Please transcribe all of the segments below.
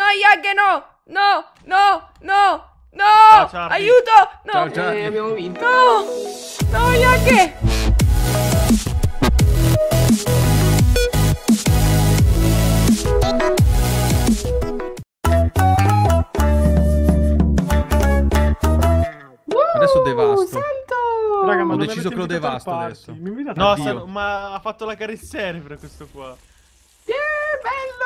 Yaghe, no! No, no, no, no! Ciao, Aiuto! No! Ciao, Charlie. Abbiamo vinto. No! No, Yaghe! Adesso devasto. Santo! Raga, ma Ho non deciso mi che lo avete invitato al devasto party. adesso. Mi invitate No, al party? ma ha fatto la carrozzeriera questo qua. Bello!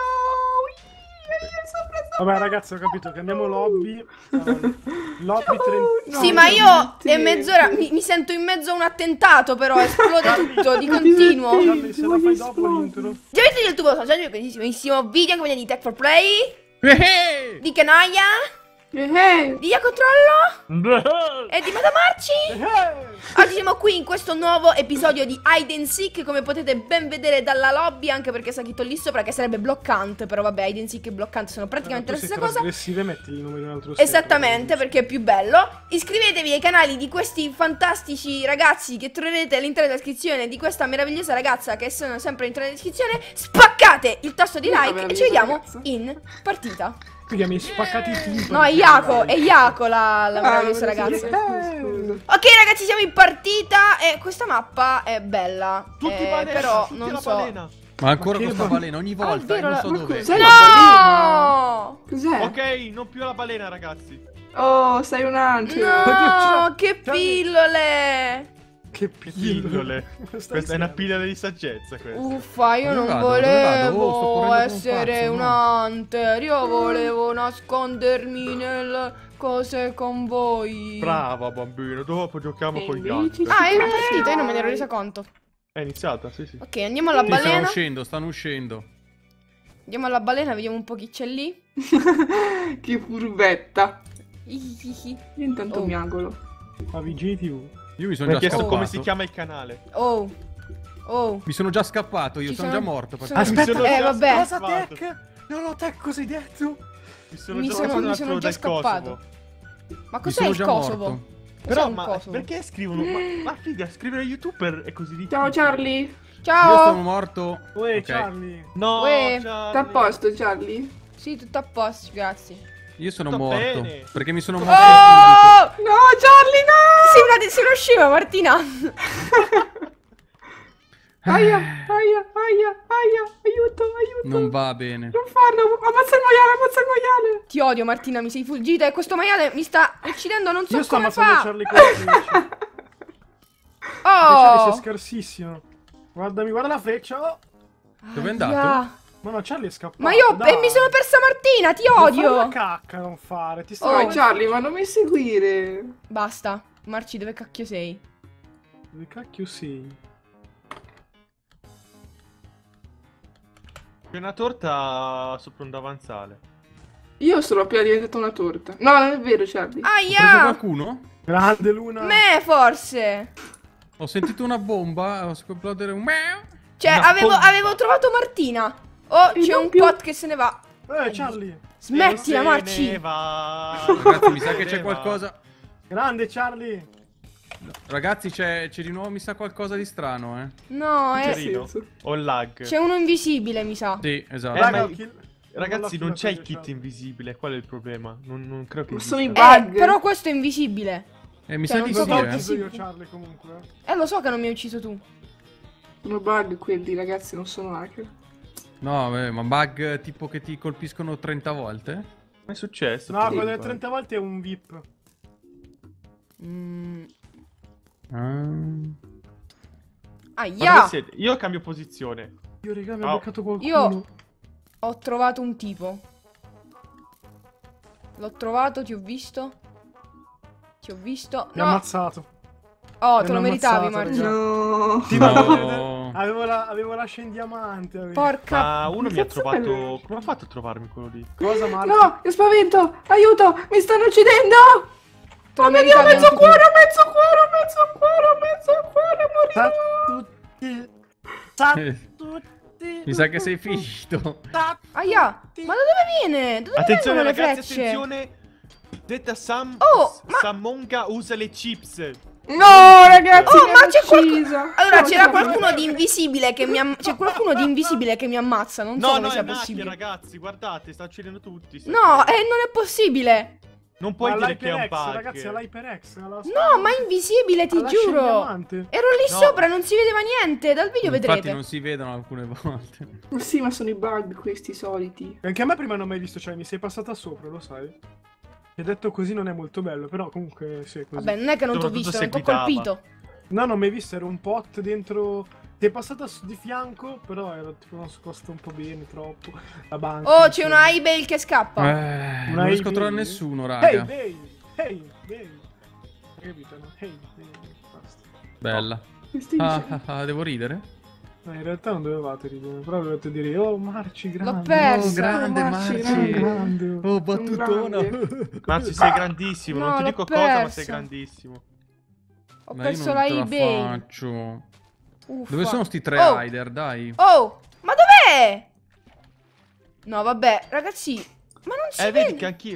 Vabbè ragazzi, ho capito che andiamo lobby. Lobby 30. Sì, ma io è mezz'ora. Mi sento in mezzo a un attentato, però esplode tutto di continuo. Charlie, se la fai dopo l'intro. Già avete il tubo social, il bellissimo video come di Tech for Play, di Canaia, di Ia Controllo e di Madamarci. Oggi siamo qui in questo nuovo episodio di Hide and Seek, come potete ben vedere dalla lobby, anche perché sta scritto lì sopra che sarebbe bloccante, però vabbè, Hide and Seek e bloccante sono praticamente la stessa cosa. Trasgressive, metti il nome di un altro Esattamente, perché è più bello. Iscrivetevi ai canali di questi fantastici ragazzi che troverete all'interno della descrizione, di questa meravigliosa ragazza che sono sempre all'interno della descrizione. Spaccate il tasto di like e ci vediamo ragazza. in partita. Figa, mi hai spaccati i timpani. No, è Iaco la meravigliosa ragazza. Ok ragazzi, siamo in partita e questa mappa è bella. Tutti balena, però tutti non la so. balena. Ma ancora Perché questa va- balena ogni volta, vero, non so ma dove. cos'è? No! Cos'è? Ok, non più la balena, ragazzi. Oh, sei un angelo. No, che pillole! Che Pillole. Questa è una pillola di saggezza, questa. Uffa, io non Dove vado? volevo Sto correndo come un essere pazzo, un no. hunter, io volevo nascondermi nelle cose con voi. Brava, bambino. Dopo giochiamo E con gli invece altri. Ah, è una partita, io non me ne ero resa conto. È iniziata, sì, sì. Ok, andiamo alla Sì, stanno balena. uscendo, stanno uscendo. Andiamo alla balena, vediamo un po' chi c'è lì. Che furbetta. Ihihi. Io intanto Oh. miagolo. Ma VGTV. Io mi sono Mi già ha chiesto scappato. come si chiama il canale. Oh. Oh. Mi sono già scappato, io Ci sono sono- già morto. sono- praticamente. Mi sono già vabbè. Cosa scappato. tech? Non ho tech così detto. Mi sono Mi già sono- scappato mi sono già dal scappato. Kosovo. Ma Mi cos'è sono il già Kosovo? morto. Cos'è Però, il ma Kosovo? perché scrivono? Ma figa, scrivere youtuber è così difficile. Ciao Charlie. Io sono Ciao. morto. Uè, Ok. Charlie. No, Uè. Charlie. Sta a posto Charlie? Sì, tutto a posto, grazie. Io sono Sto morto. bene. Perché mi sono Oh! morto. No Charlie no! Si usciva Martina. Aia, aiuto. Non va bene. Non farlo, ammazza il maiale. Ti odio Martina, mi sei fuggita e questo maiale mi sta uccidendo, non so Io sto come ammazzando fa. Charlie con la freccia. Charlie sei Oh. scarsissimo. Guardami, guarda la freccia. Oh. Dove è andato? Aia. Ma no, Charlie è scappato. Ma io dai. mi sono persa Martina, ti Non fare odio. la cacca, non fare. Ti sto Oh Charlie, ma non mi seguire. Basta. Marci, dove cacchio sei? Dove cacchio sei? C'è una torta sopra un davanzale. Io sono appena diventata una torta. No, non è vero Charlie. Ho preso Aia. qualcuno? Grande Luna. Me forse. Ho sentito una bomba, ho esplodere un meow. Cioè, Una avevo bomba. trovato Martina. Oh, E c'è non un più. pot che se ne va. Charlie. Smettila, Se Marci. ne va. Ragazzi, mi sa che Se c'è ne va. qualcosa. Grande Charlie. Ragazzi, c'è di nuovo, mi sa qualcosa di strano, No, Che Carino. senso? O lag. c'è uno invisibile, mi sa. Sì, esatto. ma- kill- Ragazzi, l'ho non c'è il killato io, kit invisibile. Qual è il problema? Non credo che Ma sono i esista. bug. Però questo è invisibile. Mi Cioè, sa di non so sì, L'ho che ucciso eh. io Charlie comunque. Lo so che non mi hai ucciso tu. Sono bug quelli ragazzi, non sono hacker. No, ma bug tipo che ti colpiscono 30 volte? Ma è successo? No, Perché quello delle bug? 30 volte è un VIP. Mm. Ah. Ma dove Aia. siete? Io cambio posizione. Io raga mi ha Oh. beccato qualcuno. Io ho trovato un tipo. L'ho trovato, ti ho visto. Ti ho visto. Mi ha No. ammazzato. Oh, Mi te lo hanno meritavi, ammazzato, Marci. raga. No. Sì, No. ma avevo l'ascia in diamante. avevo. Porca. Ma uno mi ha cazzo trovato. è? Come ha fatto a trovarmi quello lì? Cosa Marco? No, che spavento! Aiuto! Mi stanno uccidendo! Te lo Oh mio Dio, meritavi mezzo anche tu. cuore, mezzo cuore, morirò! Tutti. Mi sa che sei finito. Aia. Ma da dove viene? Da dove Attenzione vengono le ragazzi, frecce? attenzione. Detta Oh, ma- Samonga usa le chips. No, ragazzi, Oh, ma c'è qualcuno. uccisa. Allora, No, c'era no, qualcuno no. di invisibile che mi c'è qualcuno di invisibile che mi ammazza. Non so No, come no, sia è Naki, possibile. ragazzi, guardate, sta uccidendo tutti. No, non è possibile. Non puoi dire che è un all'HyperX, bug. ragazzi, all'HyperX. No, ma è invisibile, ti giuro. diamante. Ero lì No. sopra, non si vedeva niente. Dal video Infatti vedrete. non si vedono alcune volte. Ma sì, ma sono i bug questi soliti. Anche a me prima non mi hai visto, cioè mi sei passata sopra, lo sai. Ti ho detto così non è molto bello, però comunque sì, è così. Vabbè, non è che non ti ho Soprattutto visto, non ti ho seguitava. colpito. No, non mi hai visto, era un pot dentro. Ti è passata di fianco, però era tipo nascosta un po' bene, troppo. La banca. Oh, c'è una Ibel che scappa. Non riesco a trovare nessuno, raga. Hey, Hey, Hai capito, no? Hey, basta. Bella. Che stai dicendo? Devo ridere? No, in realtà non dovevate ridere, però dovete dire, oh Marci, grande. L'ho persa. Oh, grande Marci, Marci. grande. Oh, battutona. Marci, sei grandissimo. No, non ti l'ho dico cosa, ma persa. sei grandissimo. Ho Ma io perso non la te la eBay. faccio. Uffa. Dove sono sti tre Oh. hider, dai? Oh, ma dov'è? No, vabbè, ragazzi. Ma non si Vedi vede. che anch'io.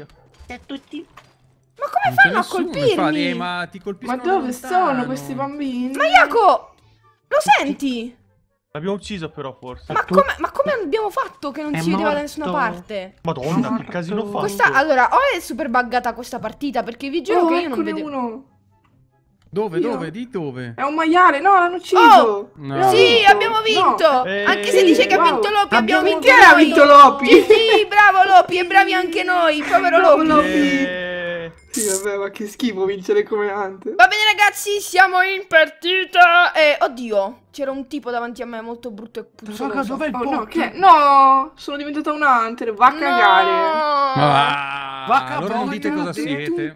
Ma come Non c'è fanno a nessuno, colpirmi? infatti, ma ti Ma colpiscono dove da sono lontano. questi bambini? Ma Jaco, lo senti? L'abbiamo ucciso però forse. Ma come abbiamo fatto che non È si vedeva da morto. nessuna parte? Madonna, che casino fatto. Questa, allora, o è super buggata questa partita, perché vi giuro Oh, che io non eccone vedevo. uno. Dove, Io. dove? Di dove? È un maiale, no, l'hanno ucciso. Oh, No. Sì, abbiamo vinto! No. Anche se dice che ha Wow. vinto Lopi, abbiamo vinto Chi ha noi. vinto Lopi? Sì, bravo Lopi, e bravi anche noi, povero Bravo Lopi. Lopi. Sì, vabbè, ma che schifo vincere come Ante. Va bene ragazzi, siamo in partita e... Oddio, c'era un tipo davanti a me molto brutto e Raga, puzzoloso. dov'è il Oh pot? no, che? No, sono diventata un hunter, va a cagare. Ah, Vacca allora non dite boia. cosa siete.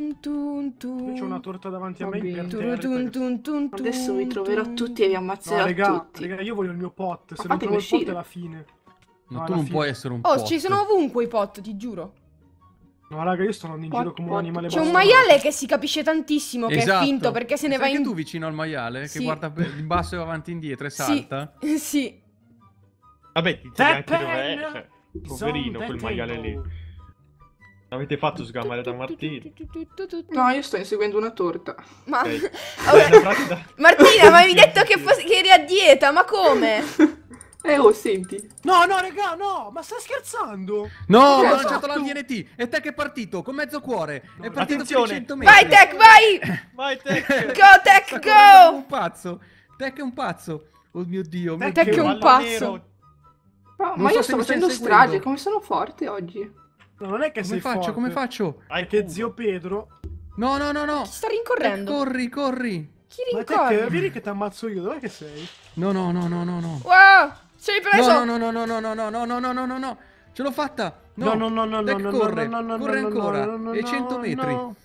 C'è una torta davanti a me. Va bene. imperterrita. Adesso vi troverò tutti e vi No, ammazzerò raga, tutti. raga, io voglio il mio pot. Se non fatemi trovo il pot uscire. è la fine. Ma No, tu alla non fine. puoi essere un Oh, pot. ci sono ovunque i pot, ti giuro. No, raga, io sto andando in giro Pot, come un pot. animale C'è un bastardo. maiale che si capisce tantissimo che è Esatto. finto perché se ne va Sai in... che tu vicino al maiale che Sì. guarda in basso e avanti e indietro e Sì. salta? Sì. Vabbè, ti Te dici anche pen, dov'è. Cioè, poverino zon quel the maiale lì. table. L'avete fatto sgamare da Martina. No, io sto inseguendo una torta. Ma... Ok. Allora, Martina, ma avevi detto che eri a dieta, ma come? Oh, senti. No, no, raga, no, ma stai scherzando? No, Che ho hai lanciato fatto? la TNT. E te che è partito? Con mezzo cuore. È partito Attenzione. per 100 metri. Vai Tech, vai! Vai, Tech. Go Tech, Sta correndo come go! un pazzo. Tech è un pazzo. Oh mio Dio. Tech Tech è un Ballo pazzo. nero. Ma Non so io se sto mi stai facendo inseguendo. strage, come sono forte oggi? No, non è che Come sei faccio? forte. Come faccio? Hai Che culo. zio Pedro. No, no, no, no. Chi sta Tech, rincorrendo? corri, corri. Chi Ma Tech, rincorre? vieni che ti ammazzo io, dov'è che sei? No, no, no, no, no, no. Wow! Sei preso! No, no, no, no, no, no, no, no, no, no, no, no, no. Ce l'ho fatta. No, no, no, no, Tech no, corre. no, no, no, Corre no, ancora. no, no, E no, 100 metri. no.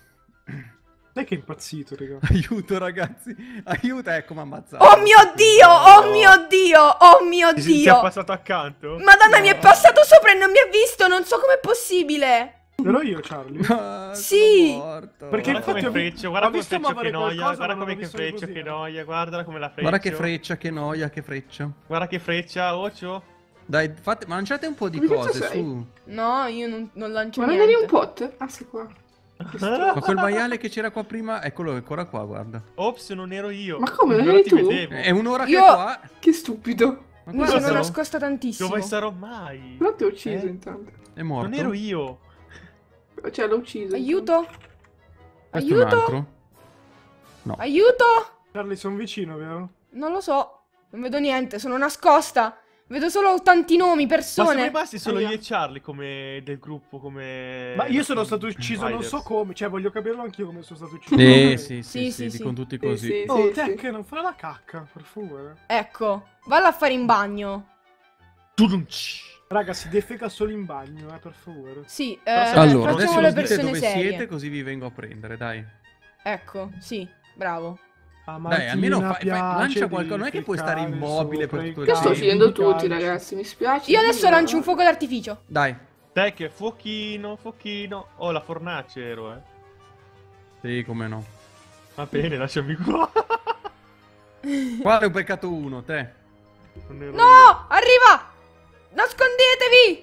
Dai che è impazzito, raga. Aiuto, ragazzi. Aiuto, ecco, mi ha ammazzato. Oh mio Dio! Oh mio Dio! Oh mio Ti è Dio! passato accanto? Madonna, mi è passato sopra e non mi ha visto! Non so com'è possibile! Però io, Charlie. Ah, Sì. sono morto. Perché Guarda infatti come ho vi- freccia, guarda ho come visto freccia muovere che noia, qualcosa, guarda ma non come ho che visto freccia così. che noia, guardala come la freccia. Guarda che freccia, che noia, che freccia. Guarda che freccia, Ocio. Dai, fate, lanciate un po' di Come cose, cazzo sei? su. No, io non lancio Ma non niente. eri un pot? Ah, sei qua. Ma quel maiale che c'era qua prima, eccolo, è ancora qua, guarda. Ops, non ero io. Ma come, non Però eri ti tu? vedevo. È un'ora che Io- è qua. Che stupido. Ma Mi guarda, sono nascosta Dove tantissimo. sarò mai? Però ti ho ucciso intanto. è morto. Non ero io. Cioè, l'ho ucciso. Aiuto! Questo è un Aiuto! altro. No. Aiuto! Charlie, sono vicino, vero? Non lo so. Non vedo niente, sono nascosta. Vedo solo tanti nomi, Ma siamo persone. rimasti solo Aia. io e Charlie come del gruppo, come... Ma io sono stato ucciso, non so Riders. come. Cioè, voglio capirlo anch'io come sono stato ucciso. Sì, Ok. sì, Sì, sì, sì, sì, sì. con tutti Sì, così. sì, Oh, sì, Tech, sì. non fare la cacca, per favore. Ecco, valla a fare in bagno. Tudunci. Raga, si defeca solo in bagno, per favore. Sì, Allora, facciamo adesso le mi dite persone dove serie. siete, così vi vengo a prendere, dai. Ecco, sì, bravo. A Dai, almeno Martina lancia piace qualcosa, non è che puoi stare defecare immobile per sopra i tutto il Che sto tempo. uccidendo calci. tutti, ragazzi, mi spiace. Io adesso lancio un fuoco d'artificio. Dai. Tech, fuochino, fuochino. Oh, la fornace ero, Sì, come no. Va bene, lasciami qua. Quale ho beccato uno, te? Non ero io. No! Arriva! Nascondetevi! Sì,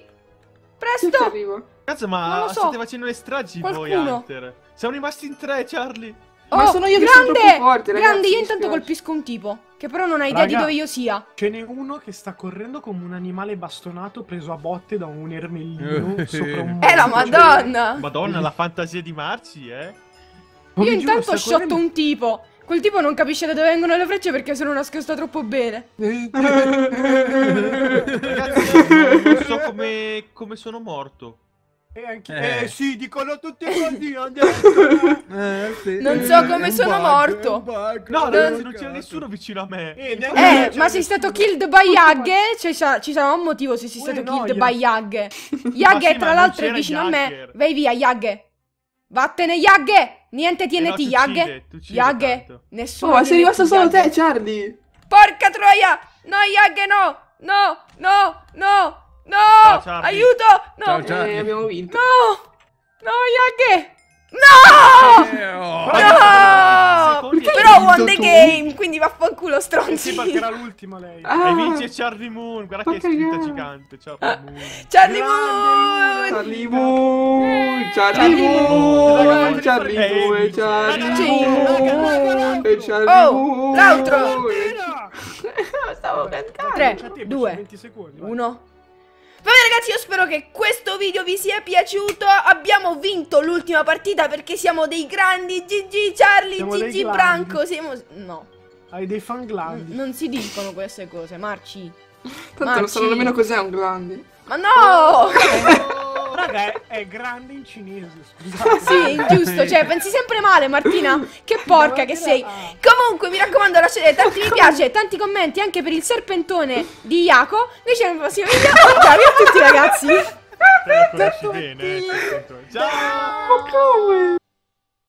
Presto! arrivo. Cazzo, Non ma lo so. state facendo le stragi voi, Qualcuno. Hunter. Siamo rimasti in tre, Charlie. Ma sono io che sono troppo forte, ragazzi. Grande, io intanto colpisco un tipo, che però non ha idea di dove io sia. Ce n'è uno che sta correndo come un animale bastonato preso a botte da un ermellino sopra un È la Madonna! Madonna, la fantasia di Marci, eh? Io intanto ho shotto un tipo. Quel tipo non capisce da dove vengono le frecce perché sono nascosta troppo bene. Ragazzi, non so come sono morto. Sì, dicono tutti così. Non so come sono morto. No, ragazzi, non c'era nessuno vicino a me. Ma sei stato killed by Yagge? Ci sarà un motivo se sei stato killed by Yagge. Yagge, tra l'altro, è vicino a me. Vai via, Yagge. Vattene, Yagge. Niente TNT, Yagge. Yagge, nessuno. Ma sei rimasto solo te, Charlie. Porca troia. No, Yagge, no. No, no, no. No, aiuto. No, abbiamo vinto. No, no, Yagge. No! No! Però won the game, quindi vaffanculo stronzi. Sì, perché era l'ultima lei. E vince Charlie Moon, guarda che è scritta gigante. Charlie Moon. Charlie Moon! Charlie Moon! Charlie Moon! Charlie Moon! Charlie Moon! Oh, l'altro! Stavo cantando. 3, 2, 1. Vabbè ragazzi, io spero che questo video vi sia piaciuto. Abbiamo vinto l'ultima partita perché siamo dei grandi. GG Charlie, GG Branco. No. Hai dei fan glandi. Non si dicono queste cose, Marci. Tanto non so nemmeno cos'è un grande. Ma no! Raga, è grande in cinese, scusate. Sì, giusto, cioè pensi sempre male Martina. Che porca che sei. Comunque mi raccomando, lasciate tanti mi piace, tanti commenti anche per il serpentone di Iaco. Noi ci vediamo al prossimo video. Ciao a tutti ragazzi. Te lo conosci bene, Ciao. Ma come?